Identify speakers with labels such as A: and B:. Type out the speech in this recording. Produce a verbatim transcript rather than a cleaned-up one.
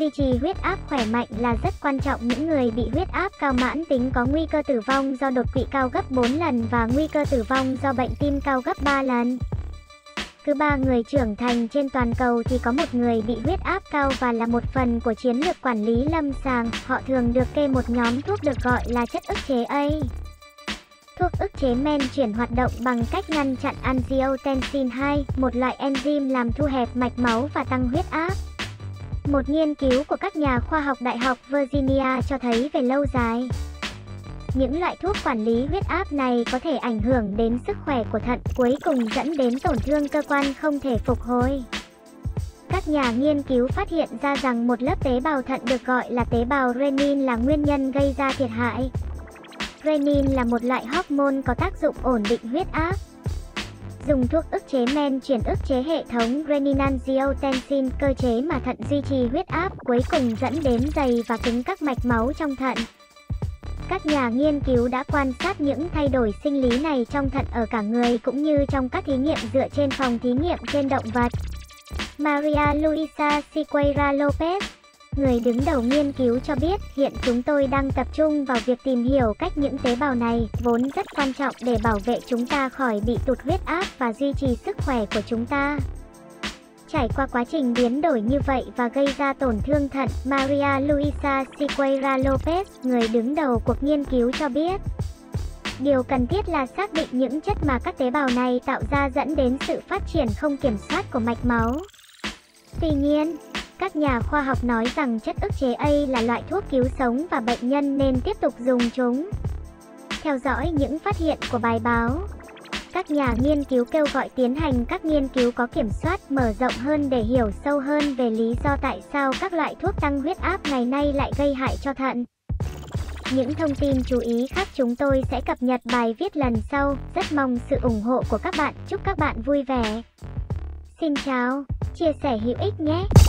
A: Duy trì huyết áp khỏe mạnh là rất quan trọng. Những người bị huyết áp cao mãn tính có nguy cơ tử vong do đột quỵ cao gấp bốn lần và nguy cơ tử vong do bệnh tim cao gấp ba lần. Cứ ba người trưởng thành trên toàn cầu thì có một người bị huyết áp cao, và là một phần của chiến lược quản lý lâm sàng. Họ thường được kê một nhóm thuốc được gọi là chất ức chế A. Thuốc ức chế men chuyển hoạt động bằng cách ngăn chặn angiotensin hai, một loại enzyme làm thu hẹp mạch máu và tăng huyết áp. Một nghiên cứu của các nhà khoa học Đại học Virginia cho thấy về lâu dài, những loại thuốc quản lý huyết áp này có thể ảnh hưởng đến sức khỏe của thận, cuối cùng dẫn đến tổn thương cơ quan không thể phục hồi. Các nhà nghiên cứu phát hiện ra rằng một lớp tế bào thận được gọi là tế bào renin là nguyên nhân gây ra thiệt hại. Renin là một loại hormone có tác dụng ổn định huyết áp. Dùng thuốc ức chế men chuyển ức chế hệ thống renin-angiotensin, cơ chế mà thận duy trì huyết áp, cuối cùng dẫn đến dày và cứng các mạch máu trong thận. Các nhà nghiên cứu đã quan sát những thay đổi sinh lý này trong thận ở cả người cũng như trong các thí nghiệm dựa trên phòng thí nghiệm trên động vật. Maria Luisa Siqueira Lopez, người đứng đầu nghiên cứu cho biết, hiện chúng tôi đang tập trung vào việc tìm hiểu cách những tế bào này, vốn rất quan trọng để bảo vệ chúng ta khỏi bị tụt huyết áp và duy trì sức khỏe của chúng ta. Trải qua quá trình biến đổi như vậy và gây ra tổn thương thận, Maria Luisa Siqueira Lopez, người đứng đầu cuộc nghiên cứu cho biết, điều cần thiết là xác định những chất mà các tế bào này tạo ra dẫn đến sự phát triển không kiểm soát của mạch máu. Tuy nhiên, các nhà khoa học nói rằng chất ức chế A là loại thuốc cứu sống và bệnh nhân nên tiếp tục dùng chúng. Theo dõi những phát hiện của bài báo, các nhà nghiên cứu kêu gọi tiến hành các nghiên cứu có kiểm soát mở rộng hơn để hiểu sâu hơn về lý do tại sao các loại thuốc tăng huyết áp ngày nay lại gây hại cho thận. Những thông tin chú ý khác chúng tôi sẽ cập nhật bài viết lần sau. Rất mong sự ủng hộ của các bạn. Chúc các bạn vui vẻ. Xin chào, chia sẻ hữu ích nhé.